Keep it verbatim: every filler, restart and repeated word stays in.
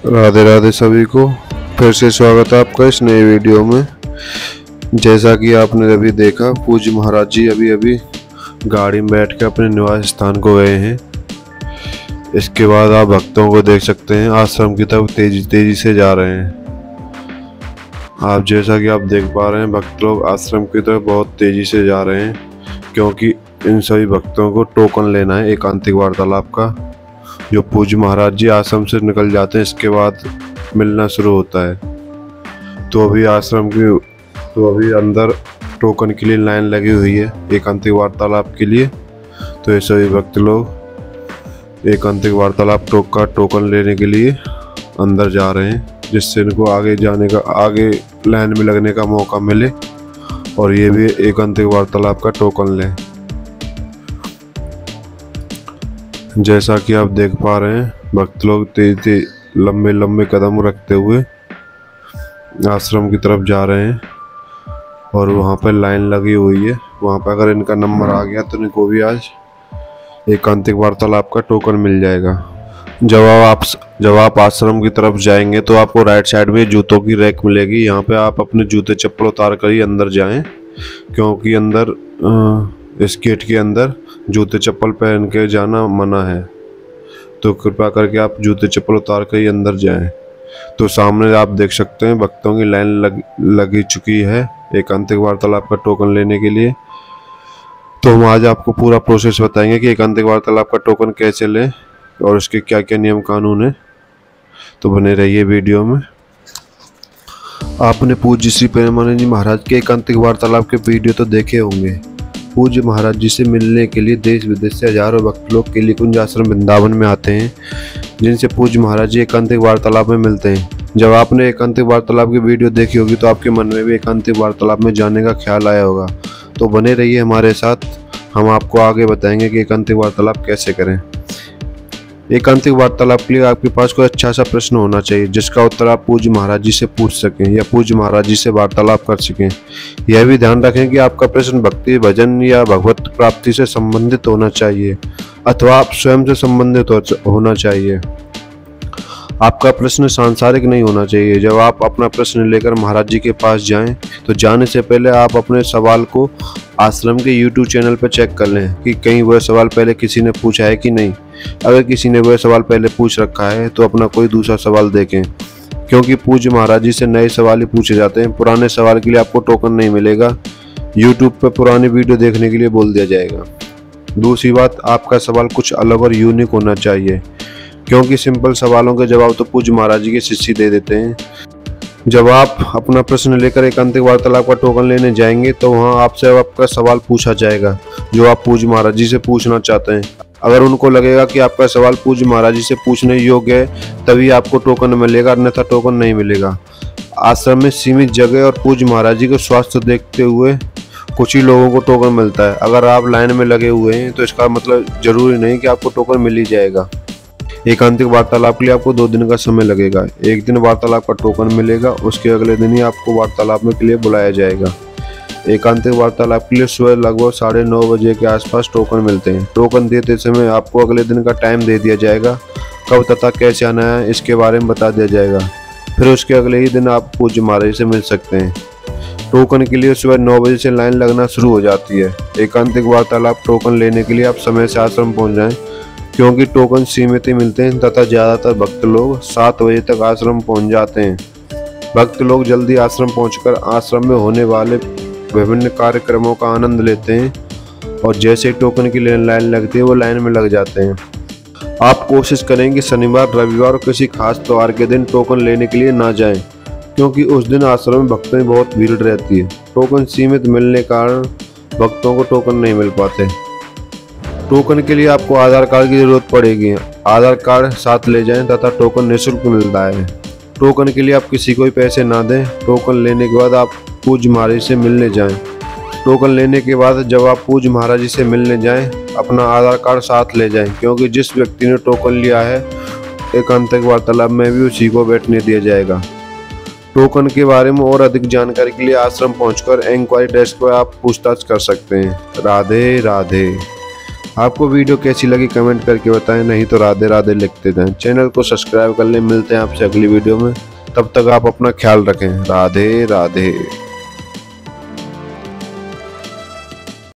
राधे राधे सभी को। फिर से स्वागत है आपका इस नए वीडियो में। जैसा कि आपने अभी देखा, पूज्य महाराज जी अभी अभी गाड़ी में बैठ के अपने निवास स्थान को गए हैं। इसके बाद आप भक्तों को देख सकते हैं आश्रम की तरफ तेजी तेजी से जा रहे हैं। आप जैसा कि आप देख पा रहे हैं, भक्त लोग आश्रम की तरफ बहुत तेजी से जा रहे हैं, क्योंकि इन सभी भक्तों को टोकन लेना है एकांतिक वार्तालाप का, जो पूज्य महाराज जी आश्रम से निकल जाते हैं। इसके बाद मिलना शुरू होता है। तो अभी आश्रम की तो अभी अंदर टोकन के लिए लाइन लगी हुई है एकांतिक वार्तालाप के लिए। तो ये सभी भक्त लोग एकांतिक वार्तालाप टोक का टोकन लेने के लिए अंदर जा रहे हैं, जिससे इनको आगे जाने का आगे लाइन में लगने का मौका मिले और ये भी एकांतिक वार्तालाप का टोकन लें। जैसा कि आप देख पा रहे हैं, भक्त लोग तेज तेज लंबे लंबे कदम रखते हुए आश्रम की तरफ जा रहे हैं और वहाँ पर लाइन लगी हुई है। वहाँ पर अगर इनका नंबर आ गया तो इनको भी आज एकांतिक वार्तालाप का टोकन मिल जाएगा। जब आप जब आप आश्रम की तरफ जाएंगे तो आपको राइट साइड में जूतों की रैक मिलेगी। यहाँ पे आप अपने जूते चप्पल उतार कर ही अंदर जाएं, क्योंकि अंदर इस गेट के अंदर जूते चप्पल पहन के जाना मना है। तो कृपया करके आप जूते चप्पल उतार कर ही अंदर जाएं। तो सामने आप देख सकते हैं भक्तों की लाइन लग लगी चुकी है एकांतिक वार्तालाप का टोकन लेने के लिए। तो हम आज आपको पूरा प्रोसेस बताएंगे कि एकांतिक वार्तालाप का टोकन कैसे लें और उसके क्या क्या नियम कानून है। तो बने रहिए वीडियो में। आपने पूज्य श्री प्रेमानंद जी महाराज के एकांतिक वार्तालाप के वीडियो तो देखे होंगे। पूज्य महाराज जी से मिलने के लिए देश विदेश से हजारों भक्त लोग केली कुंज आश्रम वृंदावन में आते हैं, जिनसे पूज्य महाराज जी एकांतिक वार्तालाप में मिलते हैं। जब आपने एकांतिक वार्तालाप की वीडियो देखी होगी तो आपके मन में भी एकांतिक वार्तालाप में जाने का ख्याल आया होगा। तो बने रहिए हमारे साथ, हम आपको आगे बताएंगे कि एकांतिक वार्तालाप कैसे करें। एकांतिक वार्तालाप के लिए आपके पास कोई अच्छा सा प्रश्न होना चाहिए, जिसका उत्तर आप पूज्य महाराज जी से पूछ सकें या पूज्य महाराज जी से वार्तालाप कर सकें। यह भी ध्यान रखें कि आपका प्रश्न भक्ति, भजन या भगवत प्राप्ति से संबंधित होना चाहिए अथवा आप स्वयं से संबंधित होना चाहिए। आपका प्रश्न सांसारिक नहीं होना चाहिए। जब आप अपना प्रश्न लेकर महाराज जी के पास जाएं तो जाने से पहले आप अपने सवाल को आश्रम के यूट्यूब चैनल पर चेक कर लें कि कहीं वह सवाल पहले किसी ने पूछा है कि नहीं। अगर किसी ने वह सवाल पहले पूछ रखा है तो अपना कोई दूसरा सवाल देखें, क्योंकि पूज्य महाराज जी से नए सवाल ही पूछे जाते हैं। पुराने सवाल के लिए आपको टोकन नहीं मिलेगा। यूट्यूब पर पुरानी वीडियो देखने के लिए बोल दिया जाएगा। दूसरी बात, आपका सवाल कुछ अलग और यूनिक होना चाहिए, क्योंकि सिंपल सवालों के जवाब तो पूज्य महाराज जी के शिष्य दे देते हैं। जब आप अपना प्रश्न लेकर एकांतिक वार्तालाप का टोकन लेने जाएंगे तो वहां आपसे आपका सवाल पूछा जाएगा जो आप पूज्य महाराज जी से पूछना चाहते हैं। अगर उनको लगेगा कि आपका सवाल पूज्य महाराज जी से पूछने योग्य है तभी आपको टोकन मिलेगा, अन्यथा टोकन नहीं मिलेगा। आश्रम में सीमित जगह और पूज्य महाराज जी को स्वास्थ्य देखते हुए कुछ ही लोगों को टोकन मिलता है। अगर आप लाइन में लगे हुए हैं तो इसका मतलब जरूरी नहीं कि आपको टोकन मिल ही जाएगा। एकांतिक वार्तालाप के लिए आपको दो दिन का समय लगेगा। एक दिन वार्तालाप का टोकन मिलेगा, उसके अगले दिन ही आपको वार्तालाप में के लिए बुलाया जाएगा। एकांतिक वार्तालाप के लिए सुबह लगभग साढ़े नौ बजे के आसपास टोकन मिलते हैं। टोकन देते समय आपको अगले दिन का टाइम दे दिया जाएगा। कब तथा कैसे आना है इसके बारे में बता दिया जाएगा। फिर उसके अगले ही दिन आप पूज्य महाराज से मिल सकते हैं। टोकन के लिए सुबह नौ बजे से लाइन लगना शुरू हो जाती है। एकांतिक वार्तालाप टोकन लेने के लिए आप समय से आश्रम पहुँच जाएँ, क्योंकि टोकन सीमित ही मिलते हैं तथा ज़्यादातर भक्त लोग सात बजे तक आश्रम पहुंच जाते हैं। भक्त लोग जल्दी आश्रम पहुंचकर आश्रम में होने वाले विभिन्न कार्यक्रमों का आनंद लेते हैं और जैसे टोकन की लाइन लगती है वो लाइन में लग जाते हैं। आप कोशिश करें कि शनिवार, रविवार और किसी खास त्योहार के दिन टोकन लेने के लिए ना जाएं, क्योंकि उस दिन आश्रम में भक्तों में बहुत भीड़ रहती है। टोकन सीमित मिलने के कारण भक्तों को टोकन नहीं मिल पाते। टोकन के लिए आपको आधार कार्ड की जरूरत पड़ेगी। आधार कार्ड साथ ले जाएं तथा टोकन निःशुल्क मिलता है। टोकन के लिए आप किसी को भी पैसे ना दें। टोकन लेने के बाद आप पूज्य महाराज से मिलने जाएं। टोकन लेने के बाद जब आप पूज्य महाराज जी से मिलने जाएं, अपना आधार कार्ड साथ ले जाएं, क्योंकि जिस व्यक्ति ने टोकन लिया है एकांतिक वार्तालाप में भी उसी को बैठने दिया जाएगा। टोकन के बारे में और अधिक जानकारी के लिए आश्रम पहुंचकर इंक्वायरी डेस्क पर आप पूछताछ कर सकते हैं। राधे राधे। आपको वीडियो कैसी लगी कमेंट करके बताएं, नहीं तो राधे राधे लिखते जाएं। चैनल को सब्सक्राइब कर लें। मिलते हैं आपसे अगली वीडियो में, तब तक आप अपना ख्याल रखें। राधे राधे।